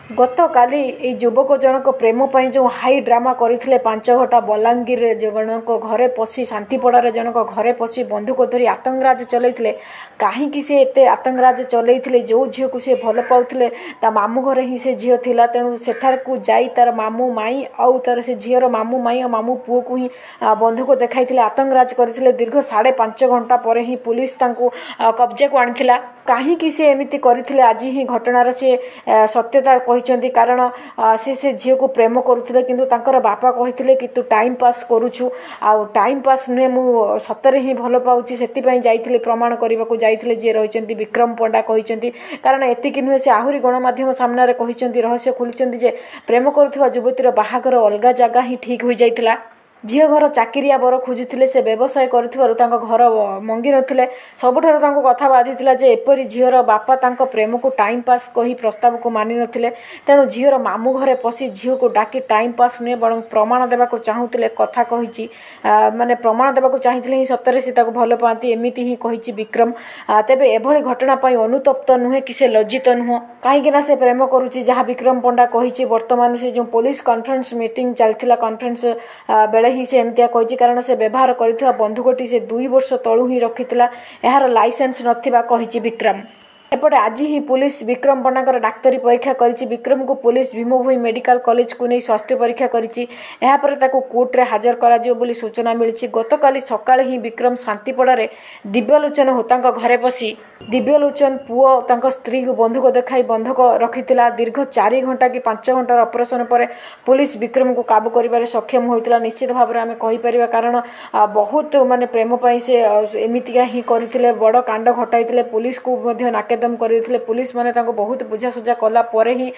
गत काली युवक जनक प्रेम पर जो हाई ड्रामा करते 5 घंटा बलांगीर जनक घरे पशि शांतिपड़ार जनक घरे पशि बंधुक धरी आतंकराज चलते कहीं से एत आतंकराज चलते जो झील को सी भल पाते मामू घरे ही से झील थिला तेणु सेठार को जाई तार मामू माई आउ तार से झीर मामू माई और मामू पुओ को ही बंधुक देखाई आतंकराज करते दीर्घ 5.5 घंटा पर ही पुलिस कब्जा को आनी कहीं से एमती करते आज ही घटनार से सत्यता कहते कारण से झील को प्रेम करुले किंतु तांकर बापा कहते कि तू टाइम पास करुछु आ टाइम पास नुहे मु सतरे ही भल पाऊँगी से जाइए प्रमाण करने को जाइए जी रही विक्रम पंडा कहते कारण एतिक नुहे से आहरी गणमाध्यम सामने कहते रहस्य खोली जे प्रेम करुवा युवतीर बाहागर अलग जगह ही ठीक हो जाइथिला झील घर चाकिरिया बर खोजुले से व्यवसाय कर घर मंगी नथिले सबुठार कथा बाधिला जे एपरी झीर बापा प्रेम को टाइम पास कही प्रस्ताव को मानि नथिले तेणु झीर मामू घरे पशि झील को डाकी टाइम पास नुहे बरं प्रमाण देवा चाहूले कथा कही माने प्रमाण देवा चाहिए ही सतरे से भल पाती एमती ही कही विक्रम तेबे एभली घटना अनुतप्त नुहे कि से लज्जित नुह कहीं से प्रेम करुच्ची जहाँ विक्रम पंडा कही वर्तमान से जो पुलिस कॉन्फ्रेंस मीटिंग चलता कॉन्फ्रेंस बेले ही से एमतिया कही कारण से व्यवहार कर बंधुकटी से 2 वर्ष तलू ही रखिता यार लाइसेंस नथिबा कही विक्रम एपटे आज ही पुलिस विक्रम पंडा डाक्तरी परीक्षा करी विक्रम को पुलिस भीमभूमि मेडिकल कॉलेज को नहीं स्वास्थ्य परीक्षा करी कोर्टे हाजर कर सूचना मिली गत काली सकाळे ही विक्रम शांतिपड़ारे दिव्यलोचन होता घरे पशि दिव्यलोचन पुओ स्त्री को बंधुक देखाई बंधक रखिता दीर्घ 4 घंटा कि 5 घंटार ऑपरेशन पर पुलिस विक्रम को काबू कर सक्षम होता निश्चित भाव में आम कहीपर कारण बहुत माने प्रेम से एमतिका ही करते बड़ कांड घटाई पुलिस को नाकेदम करते पुलिस माने बहुत बुझासुझा कला ही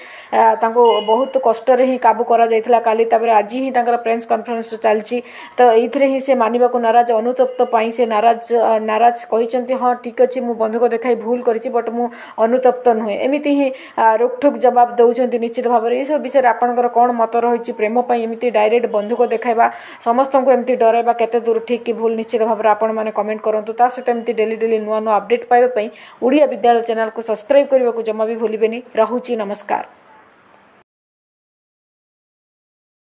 बहुत कष्ट ही काबू करा काली आज ही प्रेस कॉन्फ्रेंस चलती तो ये ही से मानवा को नाराज अनुतप्त से नाराज नाराज कहते हाँ ठीक अच्छे मु बंधुक देखाई भूल करी बट मु अनुतप्त नुहे एमती ही रोकठोक जवाब दौरान निश्चित भाव में यह विषय आपंकर कौन मत रही प्रेम एमती डायरेक्ट बंधुक देखाइबा समस्त को एमती डराइबा केते दूर ठीक कि भूल निश्चित भाव में आपण मैंने कमेंट करूँ ता सहित एमती डेली डेली नुआ नुआ अपडेट पाइबा ओडिया विद्यालय चैनल को सब्सक्राइब करने को जमा भी भूलिबेनी। रहुची नमस्कार।